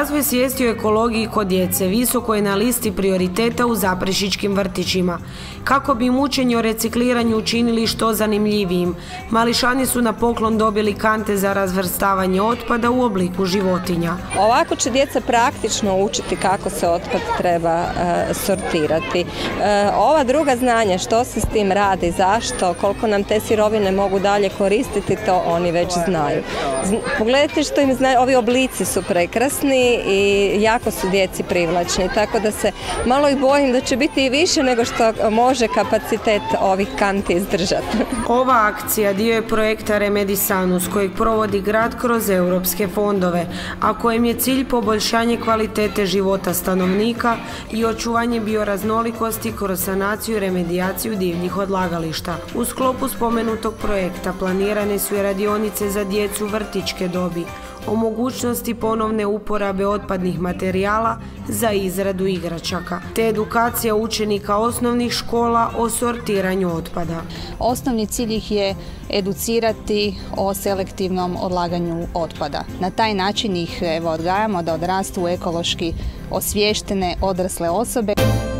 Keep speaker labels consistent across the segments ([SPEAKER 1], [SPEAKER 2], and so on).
[SPEAKER 1] Razvoj svijesti o ekologiji kod djece visoko je na listi prioriteta u zaprešićkim vrtićima. Kako bi im učenje o recikliranju učinili što zanimljivijim, mališani su na poklon dobili kante za razvrstavanje otpada u obliku životinja.
[SPEAKER 2] Ovako će djeca praktično učiti kako se otpad treba sortirati. Ova druga znanja, što se s tim radi, zašto, koliko nam te sirovine mogu dalje koristiti, to oni već znaju. Pogledajte što im znaju, ovi oblici su prekrasni i jako su djeci privlačni, tako da se malo i bojim da će biti i više nego što može kapacitet ovih kanti izdržati.
[SPEAKER 1] Ova akcija dio je projekta Remedisanus kojeg provodi grad kroz europske fondove, a kojem je cilj poboljšanje kvalitete života stanovnika i očuvanje bioraznolikosti kroz sanaciju i remedijaciju divljih odlagališta. U sklopu spomenutog projekta planirane su i radionice za djecu vrtićke dobi o mogućnosti ponovne uporabe otpadnih materijala za izradu igračaka, te edukacija učenika osnovnih škola o sortiranju otpada.
[SPEAKER 3] Osnovni cilj ih je educirati o selektivnom odlaganju otpada. Na taj način ih odgajamo da odrastu u ekološki osviještene odrasle osobe.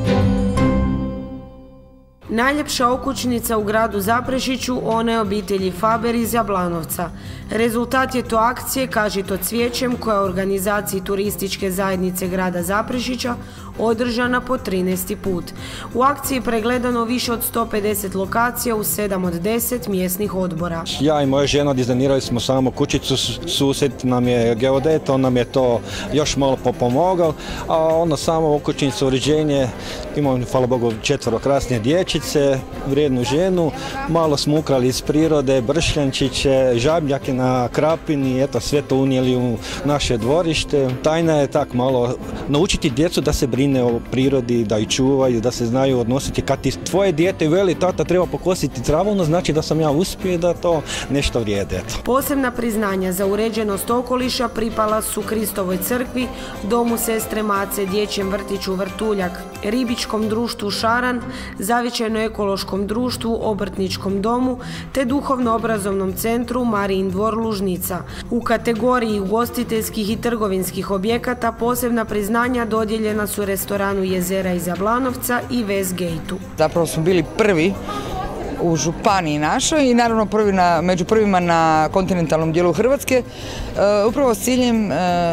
[SPEAKER 1] Najljepša okućnica u gradu Zaprešiću ona je obitelji Faber iz Jablanovca. Rezultat je to akcije Kažito cvijećem koja je u organizaciji turističke zajednice grada Zaprešića održana po 13. put. U akciji je pregledano više od 150 lokacija u 7 od 10 mjesnih odbora.
[SPEAKER 4] Ja i moja žena dizajnirali smo samo kućicu, susjed nam je geodet, on nam je to još malo pomogao, a ono samo okućnicu uređenje, imamo, hvala Bogu, 4 krasne dječice, vrijednu ženu, malo smo ukrali iz prirode, bršljančiće, žabnjake na Krapini, eto sve to unijeli u naše dvorište. Tajna je tak malo naučiti djecu da se brine o prirodi, da ih čuvaju, da se znaju odnositi. Kad ti tvoje dijete veli tata treba pokositi travu, ono znači da sam ja uspio da to nešto vrijede.
[SPEAKER 1] Posebna priznanja za uređenost okoliša pripala su Kristovoj crkvi, Domu sestre Mace, Dječjem vrtiću Vrtuljak, Ribičkom društvu Šaran, Zavičajno-ekološkom društvu, Obrtničkom domu te Duhovno-obrazovnom centru Marijin dvor Lužnica. U kategoriji ugostiteljskih i trgovinskih objekata posebna priznanja dodijeljena su restoranu Jezera iz Jablanovca i Westgate-u.
[SPEAKER 5] Zapravo smo bili prvi u županiji našoj i naravno među prvima na kontinentalnom dijelu Hrvatske, upravo s ciljem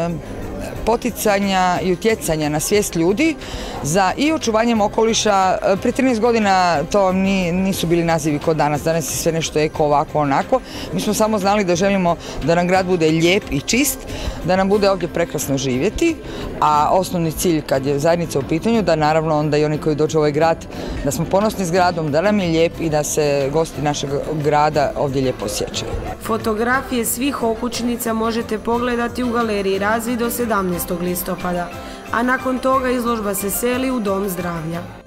[SPEAKER 5] poticanja i utjecanja na svijest ljudi za i očuvanjem okoliša. Prije 13 godina to nisu bili nazivi kod danas, danas je sve nešto eko, ovako, onako. Mi smo samo znali da želimo da nam grad bude lijep i čist, da nam bude ovdje prekrasno živjeti, a osnovni cilj kad je zajednica u pitanju da naravno onda i oni koji dođu u ovaj grad, da smo ponosni s gradom, da nam je lijep i da se gosti našeg grada ovdje lijepo osjećaju.
[SPEAKER 1] Fotografije svih okućnica možete pogledati u galeriji Razvid do 17. listopada, a nakon toga izložba se seli u Dom zdravlja.